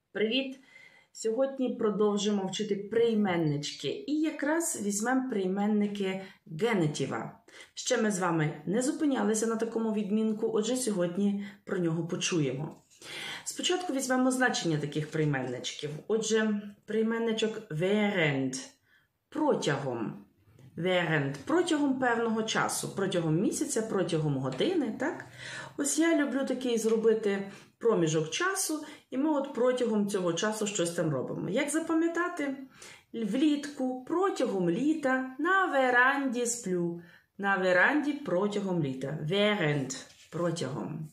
Привіт! Сьогодні продовжимо вчити прийменнички. І якраз візьмемо прийменники генетива. Ще ми з вами не зупинялися на такому відмінку, отже сьогодні про нього почуємо. Спочатку візьмемо значення таких прийменничків. Отже, прийменничок während – протягом. Während – протягом певного часу, протягом місяця, протягом години, так? Ось я люблю такий зробити проміжок часу, і ми от протягом цього часу щось там робимо. Як запам'ятати? Влітку, протягом літа, на веранді сплю. На веранді протягом літа. Während – протягом.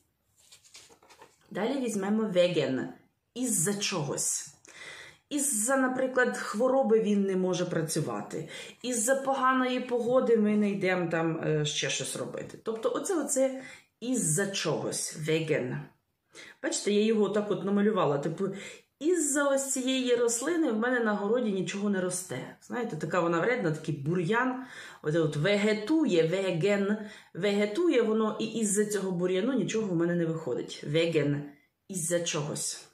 Далі візьмемо wegen – із-за чогось. Із-за, наприклад, хвороби він не може працювати. Із-за поганої погоди ми не йдемо там ще щось робити. Тобто оце із-за чогось. Wegen. Бачите, я його так от намалювала. Типу, із-за ось цієї рослини в мене на городі нічого не росте. Знаєте, така вона вредна, такий бур'ян. От вегетує, wegen. Вегетує воно, і із-за цього бур'яну нічого в мене не виходить. Wegen. Із-за чогось.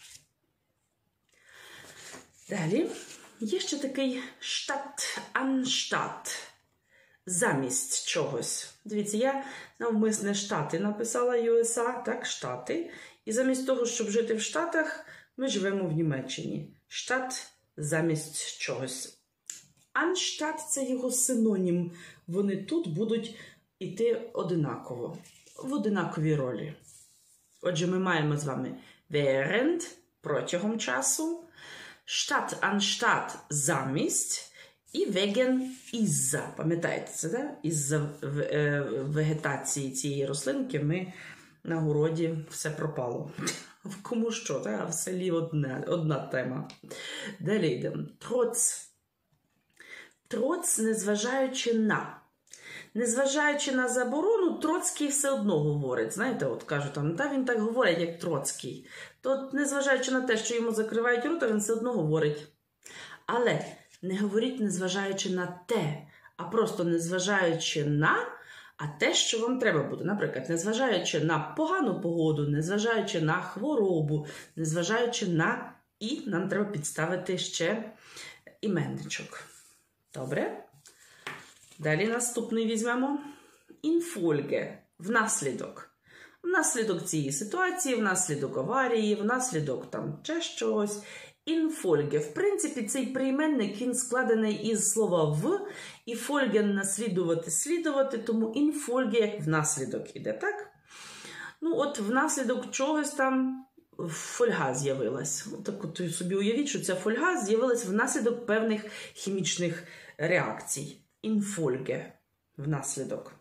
Далі є ще такий штат, анштат, замість чогось. Дивіться, я навмисне Штати написала USA, так, Штати. І замість того, щоб жити в Штатах, ми живемо в Німеччині. Штат замість чогось. Анштат – це його синонім. Вони тут будуть йти одинаково, в одинаковій ролі. Отже, ми маємо з вами während – протягом часу, Штат, анштат – замість, і wegen – із-за. Пам'ятаєте це, да? Із-за вегетації цієї рослинки ми на городі все пропало. Кому що, так? А в селі одна тема. Далі йдемо. Троц. Троц, незважаючи на. Незважаючи на заборону, Троцький все одно говорить. Знаєте, от кажуть, там, та він так говорить, як Троцький. То, незважаючи на те, що йому закривають рота, він все одно говорить. Але не говоріть незважаючи на те, а просто незважаючи на, а те, що вам треба буде. Наприклад, незважаючи на погану погоду, незважаючи на хворобу, незважаючи на, і нам треба підставити ще іменничок. Добре? Далі наступний візьмемо. Інфольге – внаслідок. Внаслідок цієї ситуації, внаслідок аварії, внаслідок там ще щось. Інфольге. В принципі, цей прийменник, він складений із слова «в», і фольген – наслідувати, слідувати, тому інфольге як внаслідок іде, так? Ну, от внаслідок чогось там фольга з'явилась. Так от собі уявіть, що ця фольга з'явилась внаслідок певних хімічних реакцій. Інфольге – внаслідок.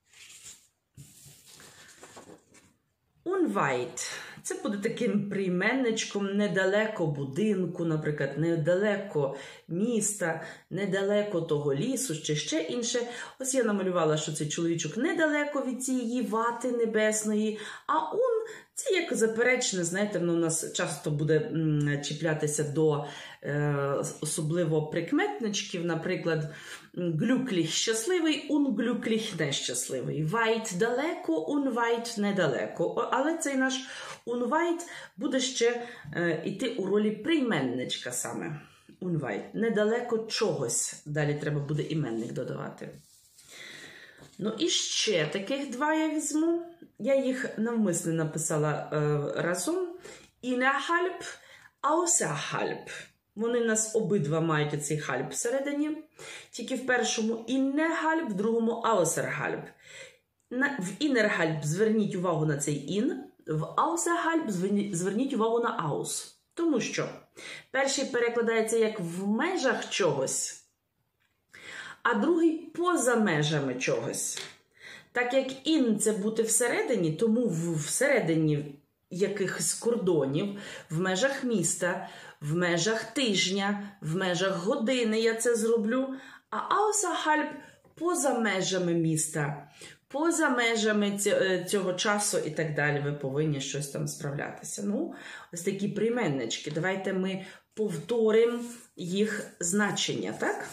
Unweit – це буде таким прийменничком недалеко будинку, наприклад, недалеко міста, недалеко того лісу, чи ще інше. Ось я намалювала, що цей чоловічок недалеко від цієї вати небесної, а це як заперечне, знаєте, воно у нас часто буде чіплятися до особливо прикметничків, наприклад, глюкліх щасливий, унглюкліх нещасливий. Вайт далеко, унвайт недалеко. Але цей наш унвайт буде ще йти у ролі прийменничка саме. Унвайт. Недалеко чогось. Далі треба буде іменник додавати. Ну і ще таких два я візьму. Я їх навмисне написала разом. Innerhalb, außerhalb. Вони в нас обидва мають оцей halb всередині. Тільки в першому innerhalb, в другому außerhalb. В innerhalb зверніть увагу на цей in, в außerhalb зверніть увагу на aus. Тому що перший перекладається як в межах чогось, а другий поза межами чогось. Так як in – це бути всередині, тому всередині якихось кордонів, в межах міста, в межах тижня, в межах години я це зроблю, а außerhalb – поза межами міста, поза межами цього часу і так далі. Ви повинні щось там справлятися. Ну, ось такі прийменнички. Давайте ми повторимо їх значення, так?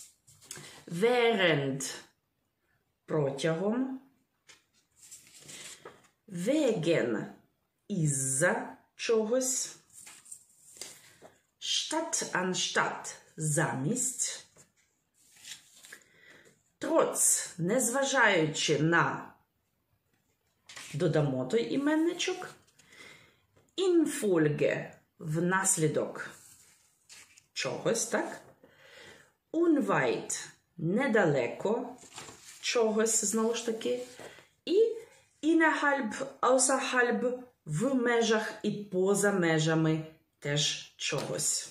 Während – протягом, wegen – із-за чогось, Statt anstatt – замість. Trotz – незважаючи на, додамо той іменничок. Infolge – внаслідок чогось, так? Unweit – недалеко чогось, знову ж таки. І innerhalb, außerhalb – в межах і поза межами теж чогось.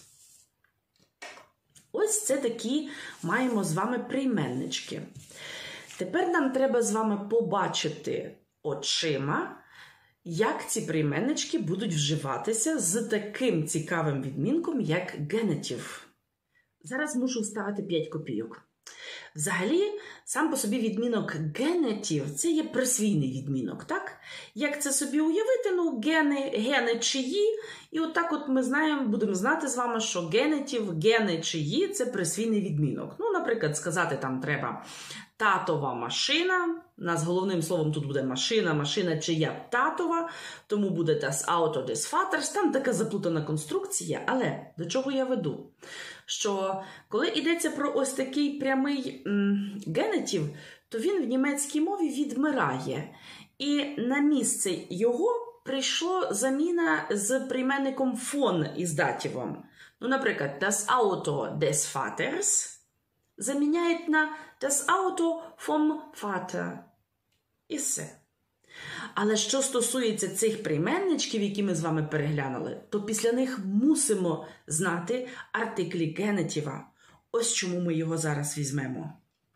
Ось це такі маємо з вами прийменнички. Тепер нам треба з вами побачити очима, як ці прийменнички будуть вживатися з таким цікавим відмінком, як генетив. Зараз мушу вставити 5 копійок. Взагалі, сам по собі відмінок генетив – це є присвійний відмінок, так? Як це собі уявити? Ну, гени чиї, і отак от ми знаємо, будемо знати з вами, що генетив, гени чиї – це присвійний відмінок. Ну, наприклад, сказати там треба татова машина, у нас головним словом тут буде машина, машина чия татова, тому буде das Auto des Vaters, там така заплутана конструкція, але до чого я веду? Що коли йдеться про ось такий прямий генетив, то він в німецькій мові відмирає. І на місце його прийшла заміна з прийменником von із дативом. Ну, наприклад, das Auto des Vaters заміняють на das Auto vom Vater. І все. Але що стосується цих прийменничків, які ми з вами переглянули, то після них мусимо знати артиклі генетива. Ось чому ми його зараз візьмемо.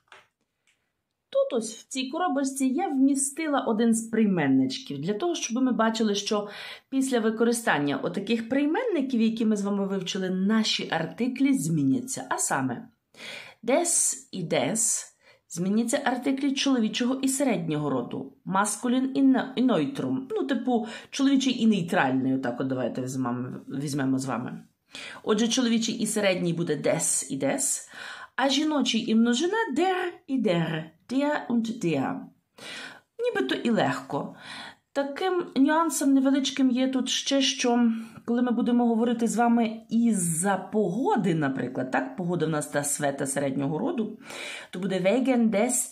Тут ось в цій коробочці я вмістила один з прийменничків, для того, щоб ми бачили, що після використання отаких прийменників, які ми з вами вивчили, наші артиклі зміняться. А саме, des і des зміняться артиклі чоловічого і середнього роду. Маскулін і нойтрум. Ну, типу, чоловічий і нейтральний. Отак от давайте візьмемо з вами. Отже, чоловічий і середній буде des і des, а жіночий і множина der і der. Der und der. Нібито і легко. Таким нюансом невеличким є тут ще, що коли ми будемо говорити з вами із-за погоди, наприклад, так, погода в нас та света середнього роду, то буде wegen des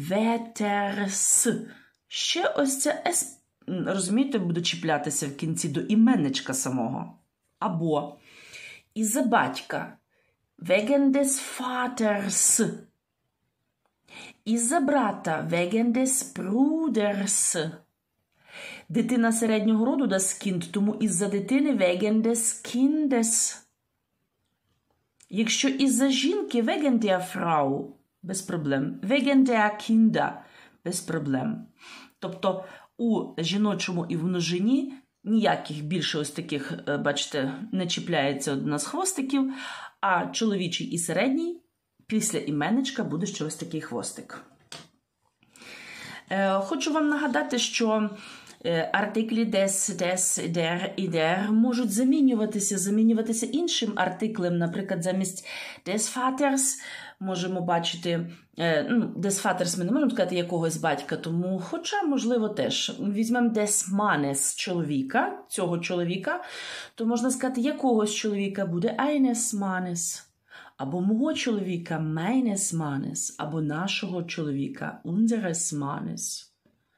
Wetters. Ще ось це S, розумієте, буде чіплятися в кінці до іменничка самого. Або із-за батька. Wegen des Vaters. Із-за брата. Wegen des Bruders. Дитина середнього роду das Kind, тому із-за дитини wegen des Kindes. Якщо із-за жінки wegen der Frau, без проблем. Wegen der Kinder, без проблем. Тобто у жіночому і в множині ніяких більше ось таких, бачите, не чіпляється одна з хвостиків, а чоловічий і середній після іменничка буде ще ось такий хвостик. Хочу вам нагадати, що артиклі des, der і der можуть замінюватися іншим артиклем. Наприклад, замість des Vaters можемо бачити, des Vaters ми не можемо сказати якогось батька, тому, хоча, можливо, теж. Візьмемо des Mannes чоловіка, цього чоловіка, то можна сказати, якогось чоловіка буде eines Mannes. Або мого чоловіка meines Mannes, або нашого чоловіка unseres Mannes.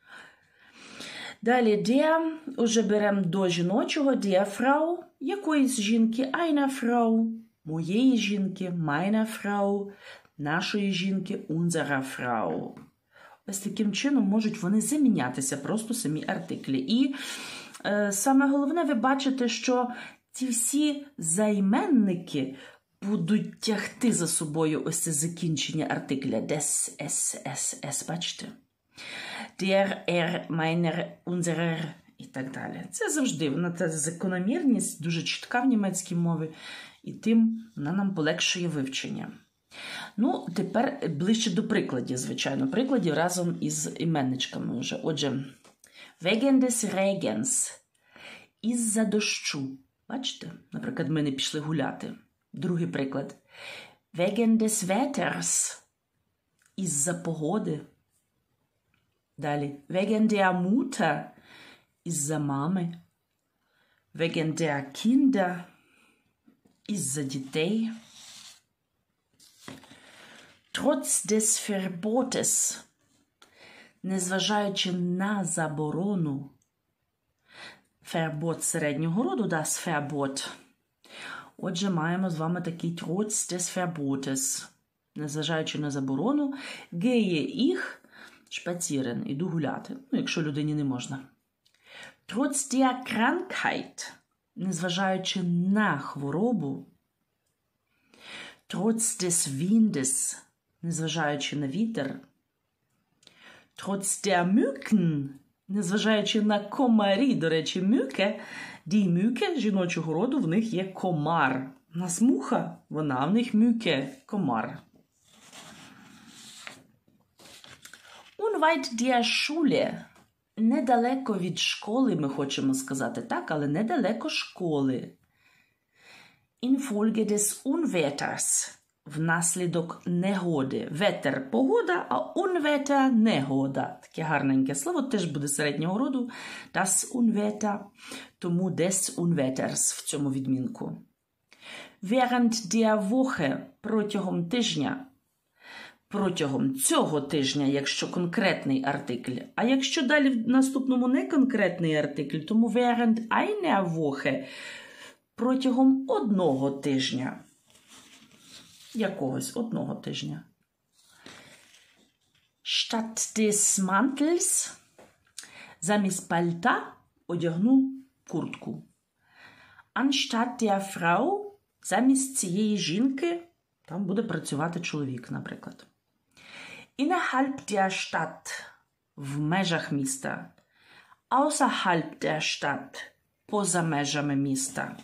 Далі der, уже беремо до жіночого, der Frau, якоїсь жінки, eine Frau, моєї жінки, meine Frau, нашої жінки, unsere Frau. Ось таким чином можуть вони замінятися, просто самі артиклі. І саме головне, ви бачите, що ці всі займенники будуть тягти за собою ось це закінчення артикля des, s, бачите? Der, meiner, unserer і так далі. Це завжди, вона та закономірність дуже чітка в німецькій мові, і тим вона нам полегшує вивчення. Ну, тепер ближче до прикладів, звичайно. Прикладів разом із іменничками вже. Отже, wegen des Regens. Із-за дощу. Бачите? Наприклад, ми не пішли гуляти. Другий приклад. Wegen des Wetters. Із-за погоди. Далі. Wegen der Mutter. Із-за мами. Wegen der Kinder. із-за дітей. Trotz des Verbotes, незважаючи на заборону. Verbot середнього роду, das Verbot. Отже, маємо з вами такий trotz des Verbotes. Незважаючи на заборону, gehe ich spazieren, іду гуляти. Ну, якщо людині не можна. Trotz der Krankheit, незважаючи на хворобу. Trotz des Windes, незважаючи на вітер. Trotz der Mücken, незважаючи на комарі. До речі, мюке, die Mücke жіночого роду, в них є комар. У нас муха, вона, в них мюке, комар. Unweit der Schule, недалеко від школи, ми хочемо сказати так, але недалеко школи. Infolge des Unwetters, внаслідок негоди. Ветер – погода, а Unwetter – негода. Таке гарненьке слово, теж буде середнього роду. Das Unwetter, тому des Unwetters в цьому відмінку. Während der Woche, протягом тижня. Протягом цього тижня, якщо конкретний артикль. А якщо далі в наступному не конкретний артикль, тому während einer Woche – протягом одного тижня. Якогось одного тижня. Statt des Mantels, замість пальта одягну куртку. Anstatt der Frau, замість цієї жінки, там буде працювати чоловік, наприклад. Innerhalb der Stadt, в межах міста. Außerhalb der Stadt, поза межами міста.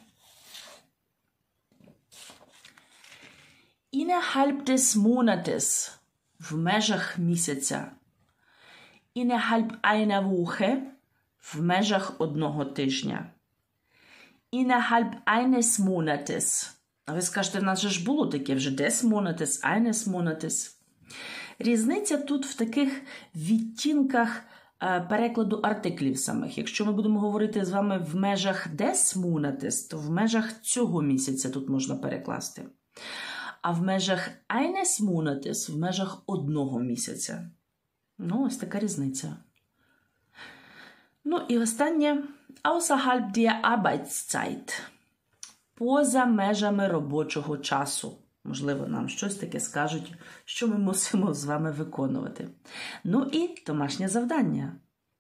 Innerhalb des Monates, в межах місяця. Innerhalb einer Woche, в межах одного тижня. Innerhalb eines Monates. А ви скажете, в нас же ж було таке вже des Monates, eines Monates. Різниця тут в таких відтінках перекладу артиклів самих. Якщо ми будемо говорити з вами в межах des Monates, то в межах цього місяця тут можна перекласти. А в межах eines Monates, в межах одного місяця. Ну, ось така різниця. Ну, і останнє. Außerhalb der Arbeitszeit. Поза межами робочого часу. Можливо, нам щось таке скажуть, що ми мусимо з вами виконувати. Ну і домашнє завдання.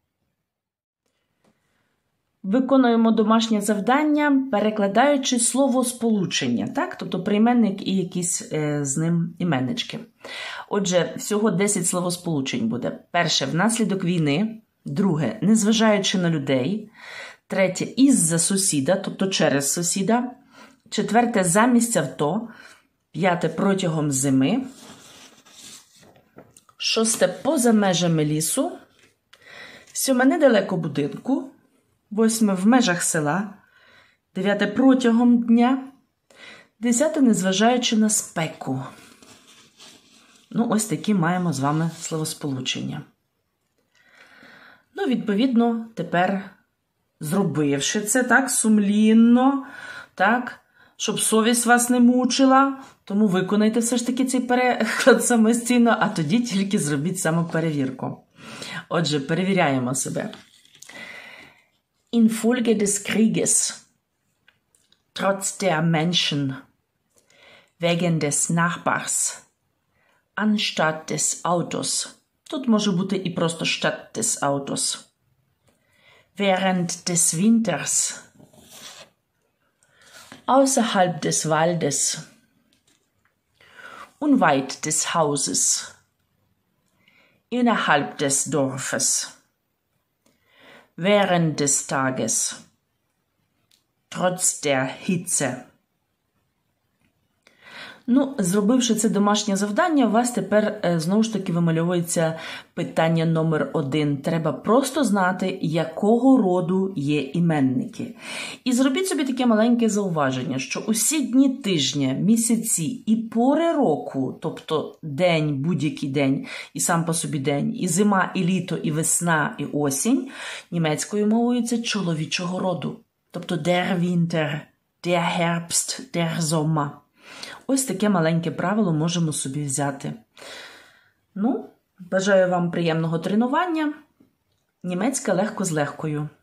Виконуємо домашнє завдання, перекладаючи словосполучення, так? Тобто прийменник і якісь з ним іменнички. Отже, всього 10 словосполучень буде. Перше – внаслідок війни. Друге – незважаючи на людей. Третє – із-за сусіда, тобто через сусіда. Четверте – замість авто. П'яте – протягом зими. Шосте – поза межами лісу. Сьоме – недалеко будинку. Восьме – в межах села. Дев'яте – протягом дня. Десяте – незважаючи на спеку. Ну, ось такі маємо з вами словосполучення. Ну, відповідно, тепер, зробивши це так сумлінно, так, щоб совість вас не мучила, тому виконайте все ж таки цей переклад самостійно, а тоді тільки зробіть самоперевірку. Отже, перевіряємо себе. Infolge des Krieges, trotz der Menschen, wegen des Nachbars, anstatt des Autos. Тут може бути і просто statt des Autos. Während des Winters, außerhalb des Waldes, unweit des Hauses, innerhalb des Dorfes, während des Tages, trotz der Hitze. Ну, зробивши це домашнє завдання, у вас тепер, знову ж таки, вимальовується питання номер 1. Треба просто знати, якого роду є іменники. І зробіть собі таке маленьке зауваження, що усі дні тижня, місяці і пори року, тобто день, будь-який день, і сам по собі день, і зима, і літо, і весна, і осінь, німецькою мовою це чоловічого роду. Тобто der Winter, der Herbst, der Sommer. Ось таке маленьке правило можемо собі взяти. Ну, бажаю вам приємного тренування. Німецьке легко з легкою.